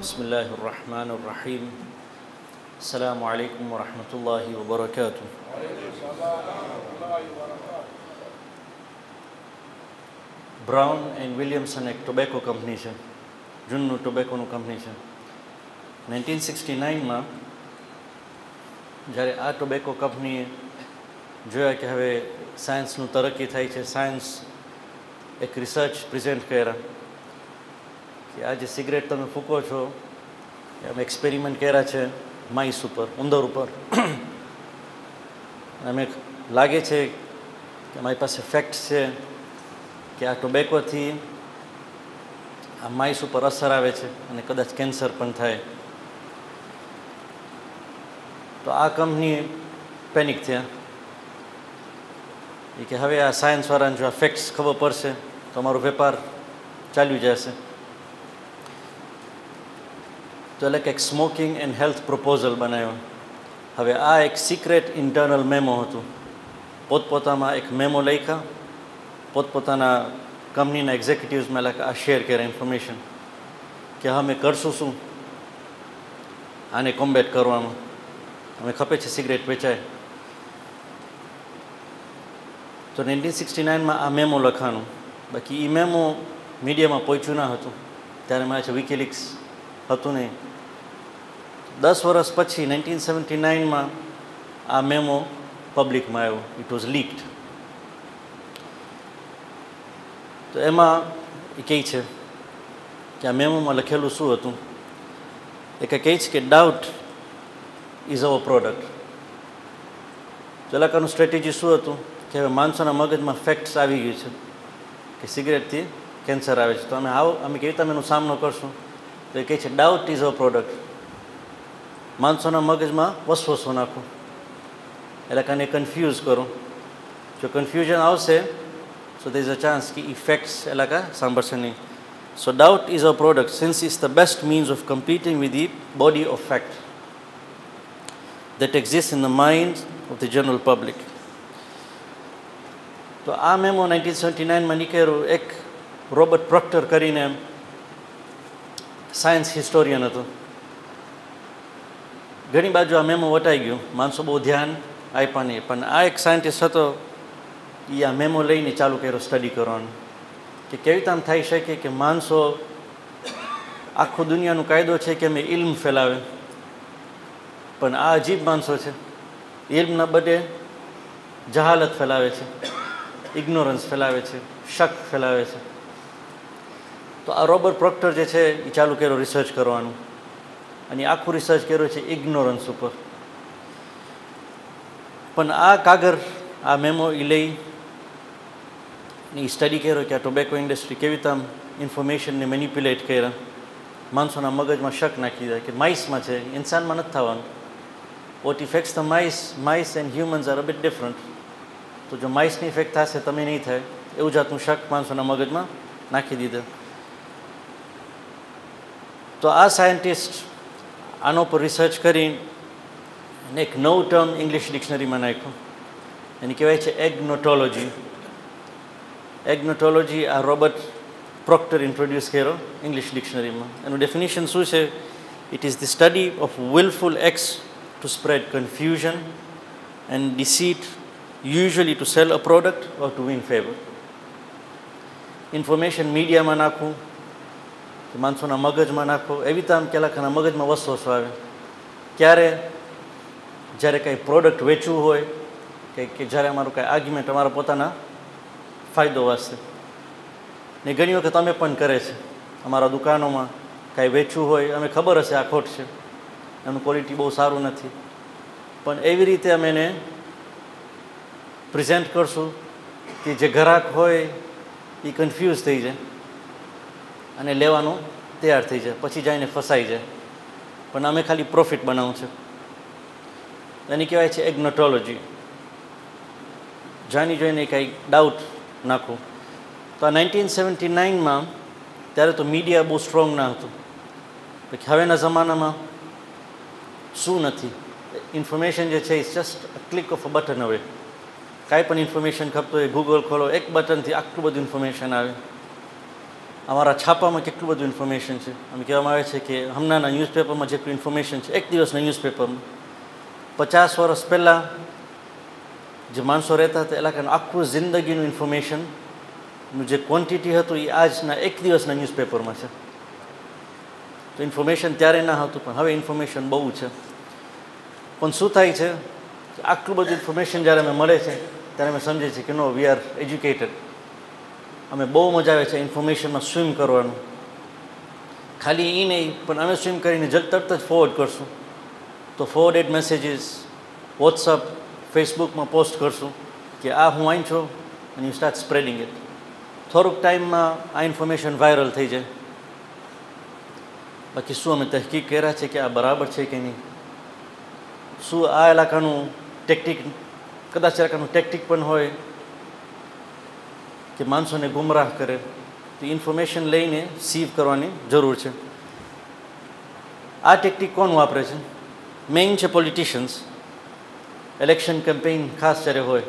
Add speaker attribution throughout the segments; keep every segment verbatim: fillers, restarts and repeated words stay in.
Speaker 1: بسم الله الرحمن الرحيم السلام عليكم ورحمة الله وبركاته. Brown and Williamson એક tobacco company છે, જૂનનું ટોબેકોનું કંપની છે. નાઇન્ટીન સિક્સટી નાઇનમાં જ્યારે આ ટોબેકો કંપનીએ જોયા કે હવે સાયન્સનું તરક્કી થાય છે, સાયન્સ એક રિસર્ચ પ્રેઝન્ટ કર્યા કે આ જે સિગરેટ તમે ફૂંકો છો એ અમે એક્સપેરિમેન્ટ કર્યા છે માઇસ ઉપર, ઉંદર ઉપર. અમે લાગે છે કે અમારી પાસે ફેક્ટ્સ છે કે આ ટોબેકોથી આ માઇસ ઉપર અસર આવે છે અને કદાચ કેન્સર પણ થાય. તો આ કંપની પેનિક થયા એ કે હવે આ સાયન્સવાળાને જો આ ફેક્ટ્સ ખબર પડશે તો અમારો વેપાર ચાલ્યું જશે. તો એટલે કે એક સ્મોકિંગ એન્ડ હેલ્થ પ્રપોઝલ બનાવ્યો. હવે આ એક સિક્રેટ ઇન્ટરનલ મેમો હતું. પોતપોતામાં એક મેમો લખ્યા, પોતપોતાના કંપનીના એક્ઝિક્યુટિવ્સમાં લખ્યા, આ શેર કર્યા ઇન્ફોર્મેશન કે અમે કરશું શું આને કોમ્બેટ કરવામાં, અમે ખપે છે સિગરેટ વેચાય. તો નાઇન્ટીન સિક્સટી નાઇનમાં આ મેમો લખાનું. બાકી એ મેમો મીડિયામાં પહોંચ્યું ના હતું ત્યારે મારે છે વિકીલીક્સ હતું નહીં. દસ વર્ષ પછી નાઇન્ટીન સેવન્ટી નાઇનમાં આ મેમો પબ્લિકમાં આવ્યો. It was leaked. તો એમાં એ કહે છે કે આ મેમોમાં લખેલું શું હતું. એ કહે છે કે ડાઉટ ઇઝ અવર પ્રોડક્ટ. ચલાકાનું સ્ટ્રેટેજી શું હતું કે હવે માણસોના મગજમાં ફેક્ટ્સ આવી ગયું છે કે સિગરેટથી કેન્સર આવે છે, તો અમે આવો અમે કેવી રીતે એનો સામનો કરશું. તો એ કહે છે ડાઉટ ઇઝ અવર પ્રોડક્ટ. માણસોના મગજમાં વસવસો નાખો, એટલે કાને કન્ફ્યુઝ કરો. જો કન્ફ્યુઝન આવશે so there is a chance કે ઇફેક્ટ્સ એટલે કા સાંભળશે નહીં. So doubt is a product since is the best means of competing with the body of fact that exists in the minds of the general public. તો આ memo nineteen seventy નાઇનમાં નીકળ્યો. એક રોબર્ટ પ્રોક્ટર કરીને science historian હતો. ઘણી બાજુ આ મેમો વટાઈ ગયું, માણસો બહુ ધ્યાન આપ્યા નહીં. પણ આ એક સાયન્ટિસ્ટ હતો, એ આ મેમો લઈને ચાલુ કર્યો સ્ટડી કરવાનું કે કેવી રીતે આમ થઈ શકે કે માણસો આખું દુનિયાનો કાયદો છે કે અમે ઇલ્મ ફેલાવે, પણ આ અજીબ માણસો છે ઇલ્મના બદલે જહાલત ફેલાવે છે, ઇગ્નોરન્સ ફેલાવે છે, શક ફેલાવે છે. તો આ રોબર્ટ પ્રોક્ટર જે છે એ ચાલુ કર્યો રિસર્ચ કરવાનું, અને આખું રિસર્ચ કર્યો છે ઇગ્નોરન્સ ઉપર. પણ આ કાગળ આ મેમો એ લઈ એ સ્ટડી કર્યો કે આ ટોબેકો ઇન્ડસ્ટ્રી કેવી રીતે આમ ઇન્ફોર્મેશનને મેનિપ્યુલેટ કર્યા, માણસોના મગજમાં શક નાખી દે કે માઇસમાં છે, ઇન્સાનમાં નથી થવાનું. What effects the mice mice and humans are a bit different. તો જો માઇસની ઇફેક્ટ થશે તમે નહીં થાય, એવું જાતનું શક માણસોના મગજમાં નાખી દીધું. તો આ સાયન્ટિસ્ટ આનો પર રિસર્ચ કરીને એક નવું ટર્મ ઇંગ્લિશ ડિક્શનરીમાં નાખ્યું, એની કહેવાય છે એગ્નોટોલોજી. એગ્નોટોલોજી આ રોબર્ટ પ્રોક્ટર ઇન્ટ્રોડ્યુસ કર્યો ઇંગ્લિશ ડિક્શનરીમાં. એનું ડેફિનેશન શું છે? It is the study of wilful acts to spread confusion and deceit, usually to sell a product or to win favour. Information મીડિયામાં નાખવું, માણસોના મગજમાં નાખો, એવી રીતે આમ કેલાકાના મગજમાં વસવસો આવે. ક્યારે? જ્યારે કાંઈ પ્રોડક્ટ વેચવું હોય કે કે જ્યારે અમારું કાંઈ આર્ગ્યુમેન્ટ અમારા પોતાના ફાયદો વાંચશે. ને ઘણી વખત અમે પણ કરે છે, અમારા દુકાનોમાં કાંઈ વેચવું હોય, અમે ખબર હશે આ ખોટ છે, એનું ક્વોલિટી બહુ સારું નથી, પણ એવી રીતે અમે એને પ્રેઝન્ટ કરશું કે જે ગ્રાહક હોય એ કન્ફ્યુઝ થઈ જાય અને લેવાનું તૈયાર થઈ જાય, પછી જઈને ફસાઈ જાય. પણ અમે ખાલી પ્રોફિટ બનાવવું છે. એની કહેવાય છે એગ્નોટોલોજી. જાણી જોઈને કાંઈ ડાઉટ નાખવું. તો આ નાઇન્ટીન સેવન્ટી નાઇનમાં ત્યારે તો મીડિયા બહુ સ્ટ્રોંગ ના હતું. હવેના જમાનામાં શું નથી, ઇન્ફોર્મેશન જે છે is just a click of a button. હવે કાંઈ પણ ઇન્ફોર્મેશન ખપતો હોય, ગૂગલ ખોલો, એક બટનથી આટલું બધું ઇન્ફોર્મેશન આવે. અમારા છાપામાં કેટલું બધું ઇન્ફોર્મેશન છે. અમે કહેવામાં આવે છે કે હમણાંના ન્યૂઝપેપરમાં જેટલું ઇન્ફોર્મેશન છે એક દિવસના ન્યૂઝપેપરમાં, પચાસ વર્ષ પહેલાં જે માણસો રહેતા હતા એલાકાનું આખું જિંદગીનું ઇન્ફોર્મેશનનું જે ક્વોન્ટિટી હતું એ આજના એક દિવસના ન્યૂઝપેપરમાં છે. તો ઇન્ફોર્મેશન ત્યારે ના હતું, પણ હવે ઇન્ફોર્મેશન બહુ છે. પણ શું થાય છે કે આટલું બધું ઇન્ફોર્મેશન જ્યારે અમે મળે છે ત્યારે અમે સમજીએ છીએ કે નો, વી આર એજ્યુકેટેડ. અમે બહુ મજા આવે છે ઇન્ફોર્મેશનમાં સ્વિમ કરવાનું. ખાલી એ નહીં, પણ અમે સ્વિમ કરીને જ તરત જ ફોરવર્ડ કરશું. તો ફોરવર્ડેડ મેસેજીસ વોટ્સઅપ, ફેસબુકમાં પોસ્ટ કરશું કે આ હું અહીં છું, અને યુ સ્ટાર્ટ સ્પ્રેડિંગ ઇટ. થોડુંક ટાઈમમાં આ ઇન્ફોર્મેશન વાયરલ થઈ જાય. બાકી શું અમે તહકીક કર્યા છે કે આ બરાબર છે કે નહીં? શું આ ઇલાકાનું ટેક્ટિક, કદાચ ઇલાકાનું ટેક્ટિક પણ હોય કે માણસોને ગુમરાહ કરે? તો ઇન્ફોર્મેશન લઈને સીવ કરવાની જરૂર છે. આ ટેક્ટિક કોણ વાપરે છે? મેઇન છે પોલિટિશિયન્સ. ઇલેક્શન કેમ્પેઇન ખાસ જ્યારે હોય.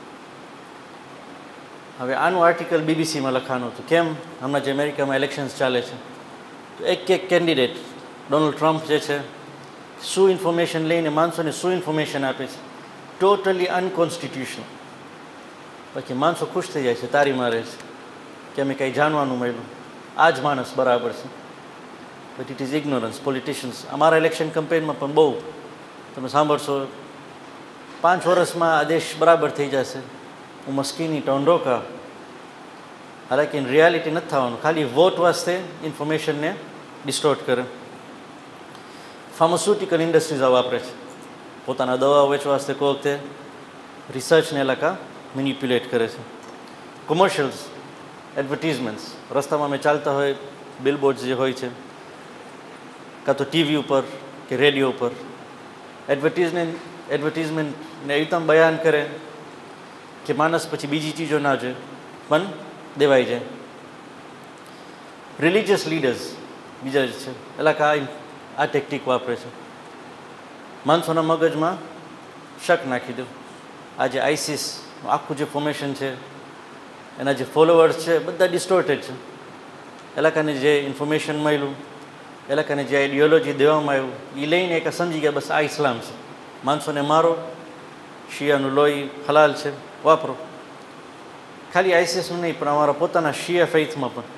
Speaker 1: હવે આનું આર્ટિકલ બીબીસીમાં લખાનું હતું, કેમ હમણાં જે અમેરિકામાં ઇલેક્શન્સ ચાલે છે તો એક એક કેન્ડિડેટ, ડોનાલ્ડ ટ્રમ્પ જે છે, શું ઇન્ફોર્મેશન લઈને માણસોને શું ઇન્ફોર્મેશન આપે છે, ટોટલી અનકોન્સ્ટિટ્યુશનલ. પછી માણસો ખુશ થઈ જાય છે, તારી મારે છે કે અમે કંઈ જાણવાનું મળ્યું, આ જ માણસ બરાબર છે. But it is ignorance. Politicians અમારા ઇલેક્શન કેમ્પેઇનમાં પણ બહુ તમે સાંભળશો, પાંચ વર્ષમાં આ દેશ બરાબર થઈ જશે, હું મસ્કીની ટોંડોકા. હાલાકી ઇન રિયાલિટી નથી થવાનું, ખાલી વોટ વાસ્તે ઇન્ફોર્મેશનને ડિસ્ટોર્ટ કરે. ફાર્માસ્યુટિકલ ઇન્ડસ્ટ્રીઝ આ વાપરે છે પોતાના દવાઓ વેચવા વાસ્તે. કોઈ વખતે રિસર્ચને એલાકા મેનિપ્યુલેટ કરે છે. કોમર્શિયલ્સ, એડવર્ટિઝમેન્ટ્સ, રસ્તામાં અમે ચાલતા હોય, બિલબોર્ડ્સ જે હોય છે, કાં તો ટીવી ઉપર કે રેડિયો ઉપર, એડવર્ટિઝમેન્ટ એડવર્ટિઝમેન્ટને એવી તમે બયાન કરે કે માણસ પછી બીજી ચીજો ના જોઈએ પણ દેવાઈ જાય. રિલિજિયસ લીડર્સ બીજા જ છે, એલાકા આ ટેક્ટિક વાપરે છે. માણસોના મગજમાં શક નાખી દો. આજે આઈસિસ આખું જે ફોર્મેશન છે, એના જે ફોલોવર્સ છે બધા ડિસ્ટોર્ટેડ છે. એલાકાને જે ઇન્ફોર્મેશન મળ્યું, એલાકાને જે આઈડિયોલોજી દેવામાં આવ્યું, એ લઈને એક સમજી ગયા બસ આ ઇસ્લામ છે, માણસોને મારો, શિયાનું લોહી હલાલ છે, વાપરો. ખાલી આઈસીસનું નહીં, પણ અમારા પોતાના શિયા ફેઇથમાં પણ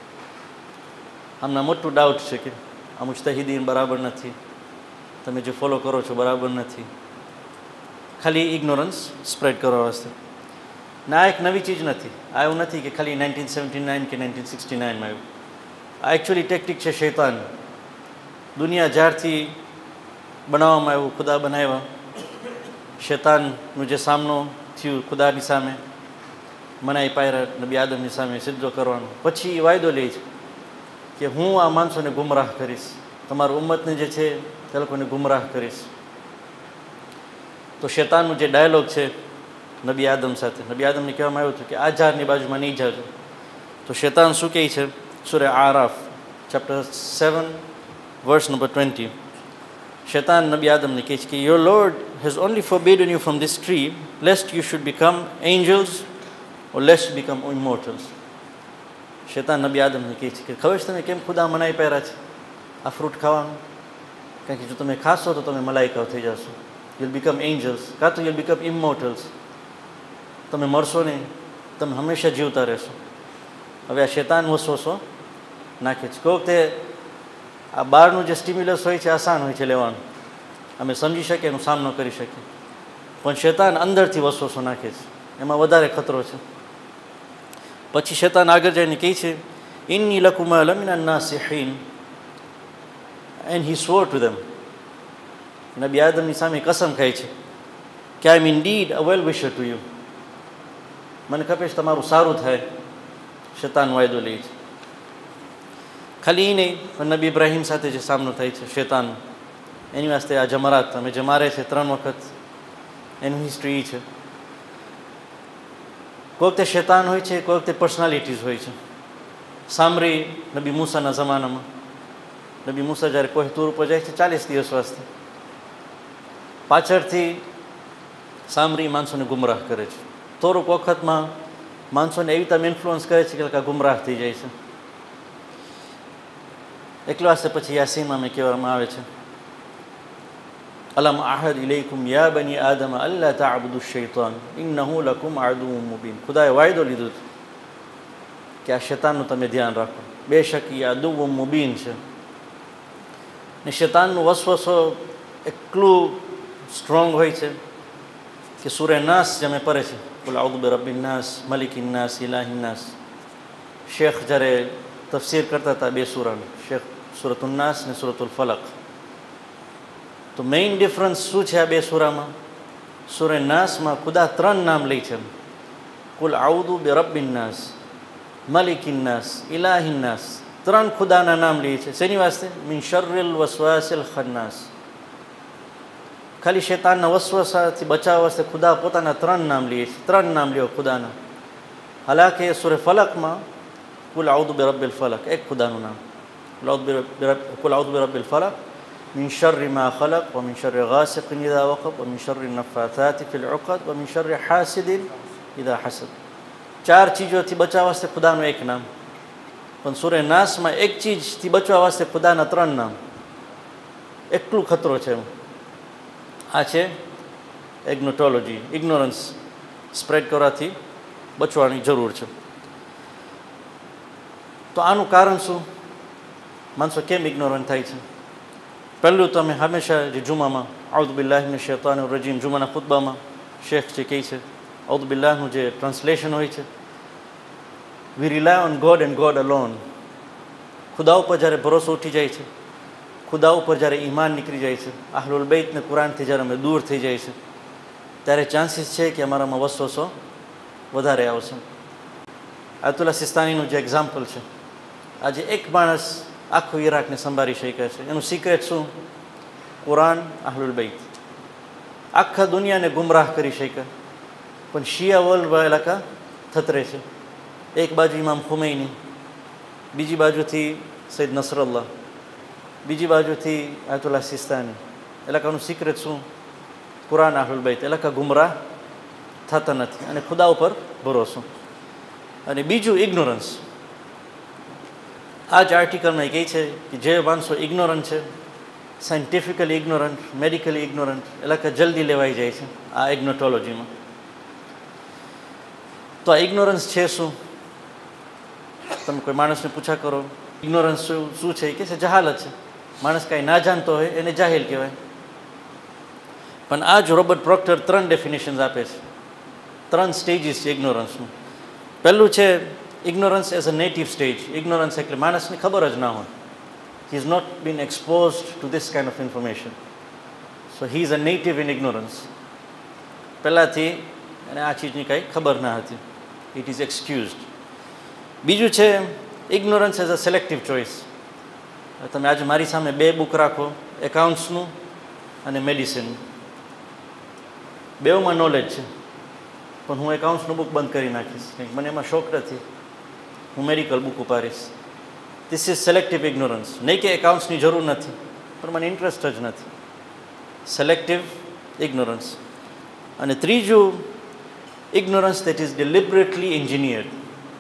Speaker 1: આમના મોટું ડાઉટ છે કે આ મુજતહિદીન બરાબર નથી, તમે જે ફોલો કરો છો બરાબર નથી. ખાલી ઇગ્નોરન્સ સ્પ્રેડ કરવા વાસ્તે. ના, એક નવી ચીજ નથી. આ એવું નથી કે ખાલી નાઇન્ટીન સેવન્ટી નાઇન કે નાઇન્ટીન સિક્સટી નાઇનમાં આવ્યું. આ એકચ્યુઅલી ટેક્ટિક છે શૈતાન. દુનિયા જ્યારથી બનાવવામાં આવ્યું, ખુદા બનાવ્યા, શૈતાનનું જે સામનો થયું ખુદાની સામે, મનાઈ પાયરા નબી આદમની સામે સિદ્ધો કરવાનો, પછી એ વાયદો લે છે કે હું આ માણસોને ગુમરાહ કરીશ, તમારું ઉમ્મતને જે છે તે લોકોને ગુમરાહ કરીશ. તો શૈતાનનું જે ડાયલોગ છે નબી આદમ સાથે, નબી આદમને કહેવામાં આવ્યું હતું કે આ ઝાડની બાજુમાં નહીં જાજો. તો શૈતાન શું કહે છે? સૂરા આરાફ chapter seven verse number twenty. શૈતાન નબી આદમને કહે છે કે your lord has only forbidden you from this tree lest you should become angels or lest you become immortals. શૈતાન નબી આદમને કહે છે કે ખબર છે તમે કેમ ખુદા મનાઈ પહેરા છે આ ફ્રૂટ ખાવાનું? કારણ કે જો તમે ખાશો તો તમે મલાઈકાઓ થઈ જશો, you'll become angels, કાં તો you'll become immortals, તમે મરશો નહીં, તમે હંમેશા જીવતા રહેશો. હવે આ શૈતાન વસવસો નાખે છે. કોઈ વખતે આ બહારનું જે સ્ટિમ્યુલસ હોય છે આસાન હોય છે લેવાનું, અમે સમજી શકીએ, એનો સામનો કરી શકીએ, પણ શૈતાન અંદરથી વસવસો નાખે છે, એમાં વધારે ખતરો છે. પછી શૈતાન આગળ જઈને કહે છે ઇન્ની લકુમા લમિના નાસિહીન, and he swore to them. નબી આદમની સામે કસમ ખાય છે કે I am indeed a well wisher to you, મને ખબર છે તમારું સારું થાય. શૈતાન વાયદો લે છે. ખાલી એ નહીં, પણ નબી ઇબ્રાહીમ સાથે જે સામનો થાય છે શૈતાન, એની વાસ્તે આ જમરાત અમે જે મારે છે ત્રણ વખત, એની હિસ્ટ્રી છે. કોઈ વખતે શૈતાન હોય છે, કોઈ વખતે પર્સનાલિટીઝ હોય છે. સામરી નબી મૂસાના જમાનામાં, નબી મૂસા જ્યારે કોઈ તૂર ઉપર જાય છે ચાલીસ દિવસ વાસ્તે, પાછળથી સામરી માણસોને ગુમરાહ કરે છે. થોડુંક વખતમાં માણસોને એવી તમે ઇન્ફ્લુઅન્સ કરે છે કે ગુમરાહ થઈ જાય છે. એકલા વાસ્તે પછી યાસીનમાં મેં કહેવામાં આવે છે, અલમ આહદ ઇલૈકુમ યા બની આદમ અલ્લા તાબુદુ શૈતાન ઇન્નહુ લકુમ આદુવ્વુમ મુબીન. ખુદાએ વાયદો લીધો કે આ શૈતાનનું તમે ધ્યાન રાખો, બેશક એ આદુવ્વુમ મુબીન છે. ને શૈતાનનું વસવસો એટલું સ્ટ્રોંગ હોય છે કે સૂરે નાસ જે મેં પડે છે, કુલ અઉઝુ બિરબ્બિન નાસ, મલિકિન નાસ, ઇલાહિન નાસ. શેખ જ્યારે તફસીર કરતા હતા બે સૂરાનું, શેખ સૂરતુલ નાસ ને સૂરતુલ ફલક, તો મેઇન ડિફરન્સ શું છે આ બે સૂરામાં? સૂરે નાસમાં ખુદા ત્રણ નામ લે છે, કુલ અઉઝુ બિરબ્બિન નાસ, મલિકિન નાસ, ઇલાહિન નાસ. ત્રણ ખુદાના નામ લે છે. શેની વાસ્તે? મિન શર્રિલ વસવાસિલ ખન્નાસ. ખાલી શૈતાનના વસવસાથી બચાવવા વાસ્તે ખુદા પોતાના ત્રણ નામ લે છે. ત્રણ નામ લ્યો ખુદાના. હાલાકે સૂરે ફલકમાં કુલ અઉઝુ બિરબ્બિલ ફલક, એક ખુદાનું નામ, કુલ અઉઝુ બિરબ્બિલ ફલક મિન શર્રિ મા ખલક વ મિન શર્રિ ગાસિકિન ઇઝા વકબ વ મિન શર્રિ નફ્ફાથાતિ ફિલ ઉકદ વ મિન શર્રિ હાસિદિન ઇઝા હસદ. ચાર ચીજોથી બચાવવા વાસ્તે ખુદાનું એક નામ, પણ સૂરે નાસમાં એક ચીજથી બચવા વાસ્તે ખુદાના ત્રણ નામ. એટલું ખતરો છે. આ છે એગ્નોટોલોજી, ઇગ્નોરન્સ સ્પ્રેડ કરવાથી બચવાની જરૂર છે. તો આનું કારણ શું? માણસો કેમ ઇગ્નોરન્ટ થાય છે? પહેલું તો અમે હંમેશા જે જુમામાં અઉઝુ બિલ્લાહિ મિનશ શૈતાનિર રજીમ, જુમાના ખુતબામાં શેખ જે કહે છે, અઉઝુ બિલ્લાહનું જે ટ્રાન્સલેશન હોય છે, we rely on God and God alone. ખુદા ઉપર જ્યારે ભરોસો ઉઠી જાય છે, ખુદા ઉપર જ્યારે ઈમાન નીકળી જાય છે, અહલુલ બૈત ને કુરાનથી જ્યારે અમે દૂર થઈ જાય છે, ત્યારે ચાન્સીસ છે કે અમારામાં વસવસો વધારે આવશે. આયતુલ્લાહ સિસ્તાનીનું જે એક્ઝામ્પલ છે, આજે એક માણસ આખું ઈરાકને સંભાળી શકે છે. એનું સિક્રેટ શું? કુરાન, અહલુલ બૈત. આખા દુનિયાને ગુમરાહ કરી શકે, પણ શિયા વર્લ્ડ ઇલાકા થતરે છે. એક બાજુ ઇમામ ખુમૈની, બીજી બાજુથી સૈયદ નસરલ્લાહ, બીજી બાજુથી આયતુલ્લાહ સિસ્તાની. એલાકાનું સિક્રેટ શું? કુરાન, અહલુલ બૈત. એલાકા ગુમરાહ થતા નથી અને ખુદા ઉપર ભરોસો. અને બીજું ઇગ્નોરન્સ. આ જ આર્ટિકલમાં કહે છે કે જે માણસો ઇગ્નોરન્ટ છે, સાયન્ટિફિકલી ઇગ્નોરન્ટ, મેડિકલી ઇગ્નોરન્ટ, એલાકા જલ્દી લેવાઈ જાય છે આ એગ્નોટોલોજીમાં. તો આ ઇગ્નોરન્સ છે શું? તમે કોઈ માણસને પૂછા કરો ઇગ્નોરન્સ શું શું છે, કે છે જહાલત છે. માણસ કાંઈ ના જાણતો હોય એને જાહેલ કહેવાય. પણ આ જ રોબર્ટ પ્રોક્ટર ત્રણ ડેફિનેશન્સ આપે છે, ત્રણ સ્ટેજીસ છે ઇગ્નોરન્સનું. પહેલું છે ignorance as a native stage. Ignorance એટલે માણસને ખબર જ ના હોય, he is not been exposed to this kind of information, so he is a native in ignorance. પહેલાંથી એને આ ચીજની કાંઈ ખબર ના હતી, ઇટ ઇઝ એક્સક્યુઝડ. બીજું છે ignorance as a selective choice. તમે આજે મારી સામે બે બુક રાખો, એકાઉન્ટ્સનું અને મેડિસિનનું, બેઉમાં નોલેજ છે, પણ હું એકાઉન્ટ્સનું બુક બંધ કરી નાખીશ, કંઈક મને એમાં શોખ નથી, હું મેડિકલ બુક ઉપાડીશ. This is selective ignorance. નહીં કે એકાઉન્ટ્સની જરૂર નથી, પણ મને ઇન્ટરેસ્ટ જ નથી. Selective ignorance. અને ત્રીજું ignorance that is deliberately engineered.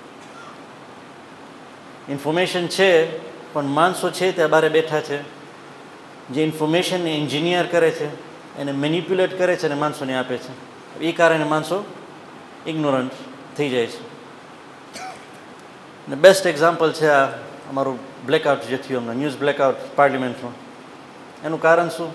Speaker 1: Information છે, પણ માણસો છે તે બારે બેઠા છે, જે ઇન્ફોર્મેશનને એન્જિનિયર કરે છે, એને મેનિપ્યુલેટ કરે છે અને માણસોને આપે છે. એ કારણે માણસો ઇગ્નોરન્ટ થઈ જાય છે. ને બેસ્ટ એક્ઝામ્પલ છે આ અમારું બ્લેકઆઉટ જે થયું હમણાં, ન્યૂઝ બ્લેકઆઉટ પાર્લિમેન્ટમાં. એનું કારણ શું?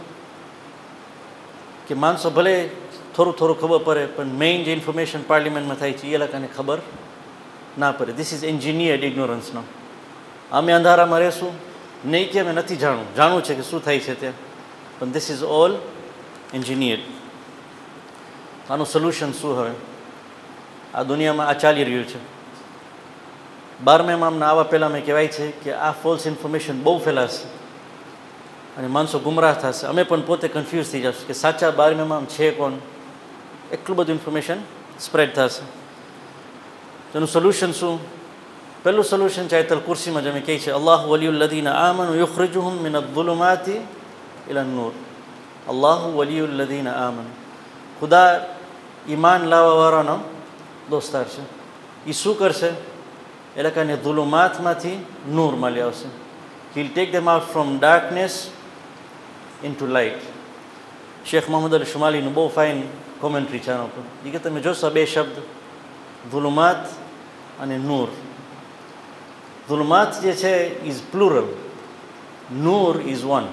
Speaker 1: કે માણસો ભલે થોડું થોડું ખબર પડે, પણ મેઇન જે ઇન્ફોર્મેશન પાર્લિમેન્ટમાં થાય છે એ લોકોને ખબર ના પડે. ધીસ ઇઝ એન્જિનિયર્ડ ઇગ્નોરન્સનો. અમે અંધારામાં રહેશું નહીં કે અમે નથી જાણવું, જાણવું છે કે શું થાય છે ત્યાં, પણ ધીસ ઇઝ ઓલ એન્જિનિયર્ડ. આનું સોલ્યુશન શું? હવે આ દુનિયામાં આ ચાલી રહ્યું છે. બારમે મામના આવા પહેલાં મેં કહેવાય છે કે આ ફોલ્સ ઇન્ફોર્મેશન બહુ ફેલાશે અને માણસો ગુમરાહ થશે. અમે પણ પોતે કન્ફ્યુઝ થઈ જશું કે સાચા બારમે મામ છે કોણ. એટલું બધું ઇન્ફોર્મેશન સ્પ્રેડ થશે. તેનું સોલ્યુશન શું? પહેલું સોલ્યુશન છે આયતુલ કુર્સીમાં જેમ કહે છે, અલ્લાહુ વલિયુલ લદીના આમનુ યુખરિજુહુમ મિન અઝ્ઝુલુમાતિ ઇલા નૂર. અલ્લાહુ વલિયુલ લદીના આમનુ. ખુદા ઈમાન લાવવાવાળાનો દોસ્તાર છે. એ શું કરશે? એ લોકોને ધુલુમાતમાંથી નૂરમાં લઈ આવશે. He'll take them out from darkness into light. Sheikh Mohammad અલ શુમાલીનું બહુ ફાઇન કોમેન્ટ્રી છે આના ઉપર. એ કે તમે જોશો બે શબ્દ ઝુલુમાત અને નૂર. ઝુલુમાત જે છે ઇઝ પ્લુરલ, નૂર ઇઝ વન.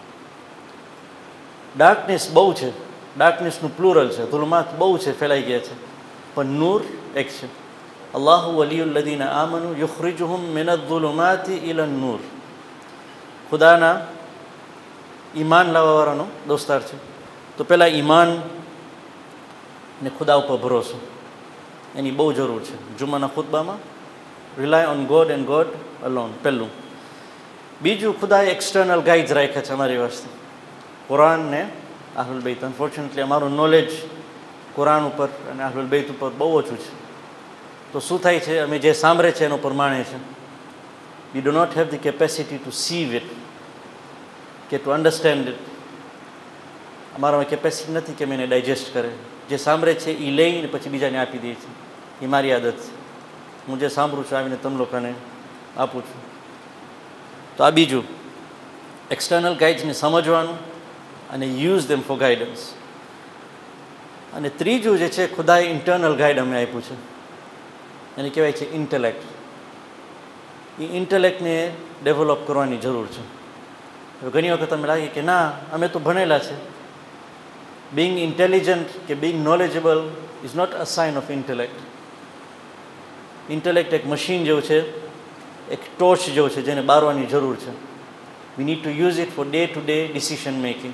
Speaker 1: ડાર્કનેસ બહુ છે, ડાર્કનેસનું પ્લુરલ છે, ઝુલુમાત બહુ છે, ફેલાઈ ગયા છે, પણ નૂર એક છે. અલ્લાહુ વલિયુલ લદીના આમનુ યુખરિજુહુમ મિનઝ ઝુલુમાતિ ઇલન નૂર. ખુદાના ઈમાન લાવવાવાળાનો દોસ્તાર છે. તો પહેલાં ઈમાન ને ખુદા ઉપર ભરોસો એની બહુ જરૂર છે. જુમ્માના ખુતબામાં rely on God and God alone પહેલું. બીજું, ખુદાએ એક્સટર્નલ ગાઈડ્સ રાખ્યા છે અમારી વાસ્તે, કુરાન ને આહલુલ બૈત. અનફોર્ચ્યુનેટલી અમારું નોલેજ કુરાન ઉપર અને આહલુલ બૈત ઉપર બહુ ઓછું છે. તો શું થાય છે, અમે જે સાંભળે છે એના ઉપર માણે છે. We do not have the capacity to sieve it કે ટુ અન્ડરસ્ટેન્ડ ઇટ. અમારામાં કેપેસિટી નથી કે અમે એને ડાયજેસ્ટ કરે. જે સાંભળે છે એ લઈને પછી બીજાને આપી દે છે. એ મારી આદત છે. હું જે સાંભળું છું આવીને તમે લોકોને આપું છું. તો આ બીજું, એક્સટર્નલ ગાઈડ્સને સમજવાનું અને યુઝ ધેમ ફોર ગાઈડન્સ. અને ત્રીજું જે છે, ખુદાએ ઇન્ટરનલ ગાઈડ અમને આપ્યું છે, એને કહેવાય છે ઇન્ટેલેક્ટ. એ ઇન્ટેલેક્ટને ડેવલપ કરવાની જરૂર છે. ઘણી વખત અમે લાગે કે ના અમે તો ભણેલા છે. બિંગ ઇન્ટેલિજન્ટ કે being knowledgeable is not a sign of intellect. Intellect એક મશીન જેવું છે, એક ટોર્ચ જેવું છે જેને બારવાની જરૂર છે. We need to use it for day to day decision making.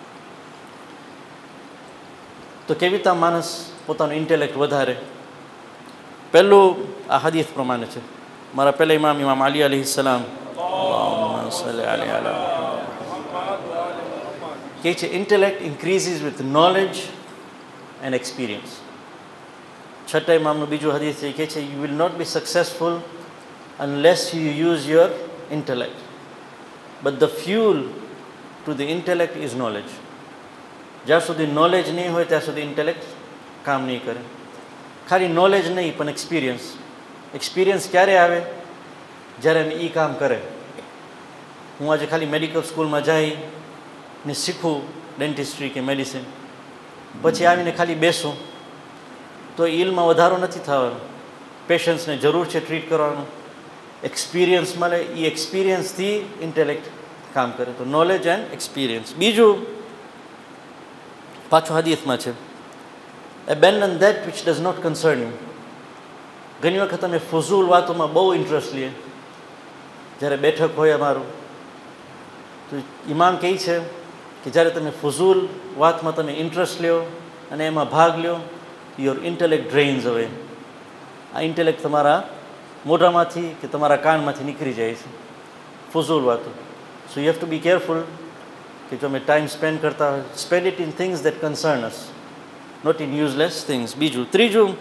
Speaker 1: તો કેવી રીતે માણસ પોતાનું ઇન્ટેલેક્ટ વધારે? પહેલું આ હદીસ પ્રમાણે છે. મારા પહેલા ઇમામ ઇમામ અલી અલૈહિસ્સલામ કહે છે intellect increases with knowledge and experience. છઠ્ઠા ઇમામનું બીજું હદીસ છે, કહે છે you will not be successful unless you use your intellect, but the fuel to the intellect is knowledge. જ્યાં સુધી નોલેજ નહીં હોય ત્યાં સુધી ઇન્ટેલેક્ટ કામ નહીં કરે. ખાલી નોલેજ નહીં પણ એક્સપિરિયન્સ. એક્સપિરિયન્સ ક્યારે આવે? જ્યારે અમે એ કામ કરે. હું આજે ખાલી મેડિકલ સ્કૂલમાં જઈને શીખું ડેન્ટિસ્ટ્રી કે મેડિસિન, પછી આવીને ખાલી બેસું તો ઇલમાં વધારો નથી થવાનો. પેશન્ટ્સને જરૂર છે ટ્રીટ કરવાનું, એક્સપિરિયન્સ મળે, એ એક્સપિરિયન્સથી ઇન્ટેલેક્ટ કામ કરે. તો નોલેજ એન્ડ એક્સપિરિયન્સ. બીજું પાછું હદીસમાં છે, abandon that which does not concern you. ઘણી વખત અમે ફઝૂલ વાતોમાં બહુ ઇન્ટરેસ્ટ લઈએ. જ્યારે બેઠક હોય અમારું તો ઇમામ કહે છે કે જ્યારે તમે ફઝૂલ વાતમાં તમે ઇન્ટરેસ્ટ લ્યો અને એમાં ભાગ લ્યો, યોર ઇન્ટેલેક્ટ ડ્રેઇન્સ અવે. આ ઇન્ટેલેક્ટ તમારા મોઢામાંથી કે તમારા કાનમાંથી નીકળી જાય છે ફઝૂલ વાતો. So you have to be careful કે જો અમે ટાઈમ સ્પેન્ડ કરતા હોય, spend it in things that concern us, not in useless things. બીજું ત્રીજું,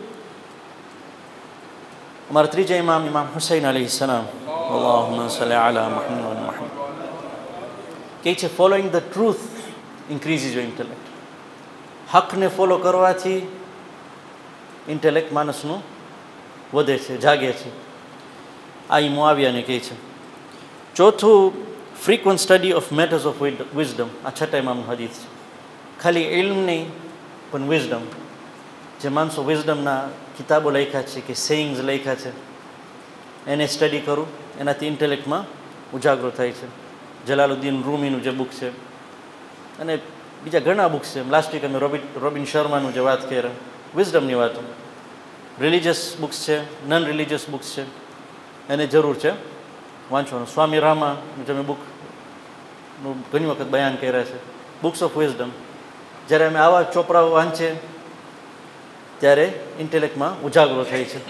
Speaker 1: અમારા ત્રીજા ઇમામ ઇમામ હુસૈન અલૈહિસ્સલામ અલ્લાહુમ્મા સલ્લી અલા મુહમ્મદ મુહમ્મદ કહે છે following the truth increases your intellect. હકને ફોલો કરવાથી ઇન્ટેલેક્ટ માણસનું વધે છે, જાગે છે. આ ઈ મુઆવિયાને કહે છે. ચોથું, frequent study of matters of wisdom. આ છઠ્ઠા ઇમામનું હદીસ છે. ખાલી ઇલ્મ નહીં પણ વિઝડમ. જે માણસો વિઝડમના કિતાબો લખ્યા છે કે સેઇંગ્સ લખ્યા છે એને સ્ટડી કરું, એનાથી ઇન્ટેલેક્ટમાં ઉજાગરો થાય છે. જલાલુદ્દીન રૂમીનું જે બુક છે અને બીજા ઘણા બુક્સ છે. લાસ્ટ વીક અમે રોબિન રોબિન શર્માનું જે વાત કરી વિઝડમની વાતો, રિલિજિયસ બુક્સ છે, નન રિલિજિયસ બુક્સ છે, એને જરૂર છે વાંચવાનું. સ્વામી રામાનું જે મેં બુકનું ઘણી વખત બયાન કર્યા છે, બુક્સ ઓફ વિઝડમ. જ્યારે અમે આવા ચોપડાઓ વાંચીએ ત્યારે ઇન્ટેલેક્ટમાં ઉજાગરો થાય છે.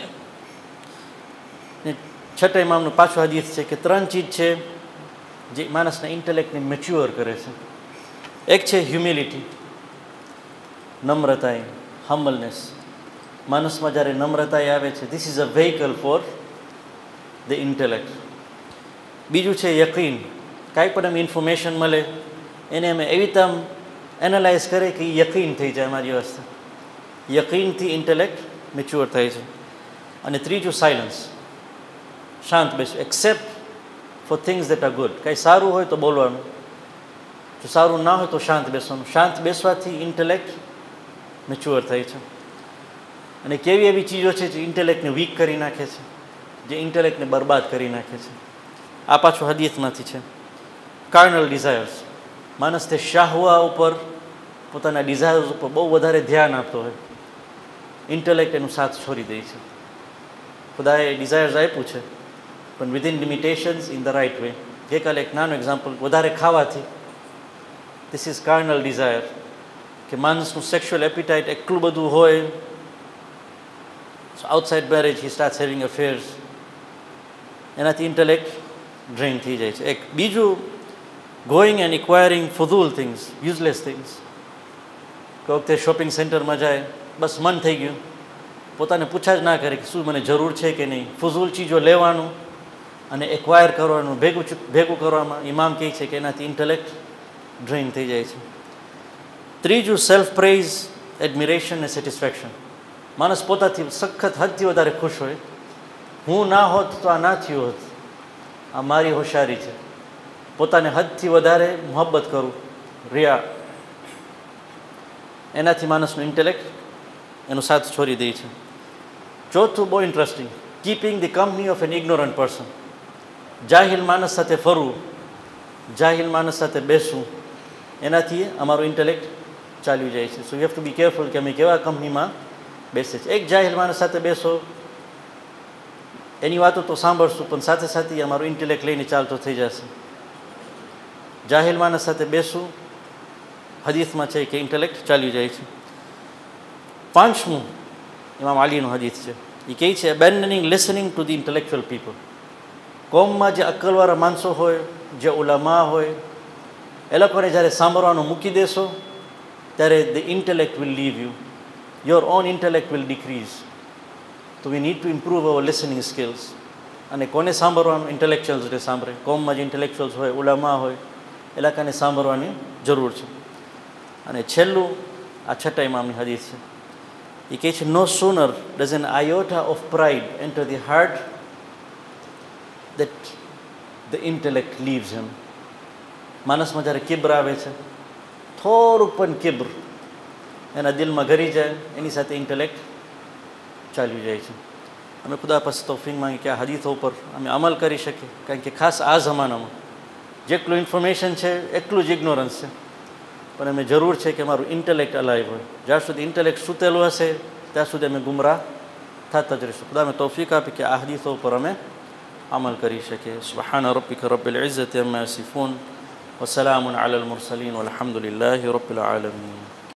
Speaker 1: છઠ્ઠા ઇમામનું પાછું હદીસ છે કે ત્રણ ચીજ છે જે માણસના ઇન્ટેલેક્ટને મેચ્યોર કરે છે. એક છે હ્યુમિલિટી, નમ્રતા, હમ્બલનેસ. માણસમાં જ્યારે નમ્રતા આવે છે, this is a vehicle for the intellect. બીજું છે યકીન. કાંઈ પણ અમે ઇન્ફોર્મેશન મળે એને અમે એવી રીતે એનાલાઇઝ કરે કે યકીન થઈ જાય અમારી વાસ્તે. યકીનથી ઇન્ટેલેક્ટ મેચ્યોર થાય છે. અને ત્રીજું સાયલન્સ, શાંત બેસવું, except for things that are good. કંઈ સારું હોય તો બોલવાનું, જો સારું ના હોય તો શાંત બેસવાનું. શાંત બેસવાથી ઇન્ટેલેક્ટ મેચ્યોર થાય છે. અને કેવી એવી ચીજો છે જે ઇન્ટેલેક્ટને વીક કરી નાખે છે, જે ઇન્ટેલેક્ટને બરબાદ કરી નાખે છે. આ પાછું હદીસમાંથી છે. કાર્નલ ડિઝાયર્સ, માણસ તે શાહવા ઉપર, પોતાના ડિઝાયર્સ ઉપર બહુ વધારે ધ્યાન આપતો હોય, ઇન્ટેલેક્ટ એનું સાથ છોડી દે છે. ખુદાએ ડિઝાયર્સ આપ્યું છે, પણ within limitations, in the right way. ગઈકાલે એક નાનું એક્ઝામ્પલ, વધારે ખાવાથી, ધીસ ઇઝ કાર્નલ ડિઝાયર, કે માણસનું સેક્સ્યુઅલ એપિટાઇટ એટલું બધું હોય, outside marriage he starts having affairs, એનાથી ઇન્ટેલેક્ટ ડ્રેઇન થઈ જાય છે. એક બીજું, ગોઈંગ એન્ડ ઇક્વાયરિંગ ફુઝૂલ થિંગ્સ, યુઝલેસ થિંગ્સ. કોઈ વખતે શોપિંગ સેન્ટરમાં જાય, બસ મન થઈ ગયું, પોતાને પૂછા જ ના કરે કે શું મને જરૂર છે કે નહીં, ફુઝૂલ ચીજો લેવાનું અને એક્વાયર કરવાનું, ભેગું ભેગું કરવામાં, ઇમામ કહે છે કે એનાથી ઇન્ટેલેક્ટ ડ્રેઇન થઈ જાય છે. ત્રીજું, સેલ્ફ પ્રેઇઝ, એડમિરેશન અને સેટિસ્ફેક્શન. માણસ પોતાથી સખત હદથી વધારે ખુશ હોય, હું ના હોત તો આ ના થયું હોત, આ મારી હોશિયારી છે. પોતાને હદથી વધારે મોહબ્બત કરું, રિયા, એનાથી માણસનું ઇન્ટેલેક્ટ એનો સાથ છોડી દે છે. ચોથું બહુ interesting, keeping the company of an ignorant person. જાહિલ માણસ સાથે ફરવું, જાહિલ માણસ સાથે બેસવું, એનાથી અમારું ઇન્ટેલેક્ટ ચાલ્યું જાય છે. So you have to be careful કે અમે કેવા કંપનીમાં બેસે છે. એક જાહિલ માણસ સાથે બેસો, એની વાતો તો સાંભળશું, પણ સાથે સાથે અમારું ઇન્ટેલેક્ટ લઈને ચાલતો થઈ જશે. જાહિલ માણસ સાથે બેસવું, હદીસમાં છે કે ઇન્ટેલેક્ટ ચાલ્યું જાય છે. પાંચમું ઇમામ અલીનું હદીસ છે, એ કહે છે abandoning listening to the intellectual people. કોમમાં જે અક્કલવાળા માણસો હોય, જે ઉલામા હોય, એ લોકોને જ્યારે સાંભળવાનું મૂકી દેશો, ત્યારે the intellect will leave you, your own intellect will decrease. તો we need to improve our listening skills. અને કોને સાંભળવાનું? ઇન્ટેલેક્ચ્યુઅલ્સને સાંભળે. કોમમાં જે ઇન્ટેલેક્ચ્યુઅલ્સ હોય, ઉલામા હોય, એ લોકોને સાંભળવાની જરૂર છે. અને છેલ્લું, આ છઠ્ઠા ઇમામની હદીસ છે, એ કહે છે નો sooner does an iota of pride enter the heart that the intellect leaves him. માણસમાં જ્યારે કિબ્ર આવે છે, થોડુંક પણ કિબ્ર એના દિલમાં ઘરી જાય, એની સાથે ઇન્ટેલેક્ટ ચાલ્યું જાય છે. અમે ખુદા પાસે તૌફીક માંગી કે આ હદીસો ઉપર અમે અમલ કરી શકીએ, કારણ કે ખાસ આ જમાનામાં જેટલું ઇન્ફોર્મેશન છે એટલું જ ઇગ્નોરન્સ છે. પણ અમે જરૂર છે કે અમારું ઇન્ટેલેક્ટ અલાઇવ હોય. જ્યાં સુધી ઇન્ટેલેક્ટ સૂતેલું હશે ત્યાં સુધી અમે ગુમરાહ થતા જ રહીશું. ખુદા અમે તૌફીક આપી કે આ હદીસો ઉપર અમે અમલ કરી શકીએ. સુબ્હાન રબ્બિકા રબ્બિલ ઇઝ્ઝતિ અમ્મા યસિફૂન વસલામુન અલલ મુરસલીન વલહમદુલિલ્લાહિ રબ્બિલ આલમીન.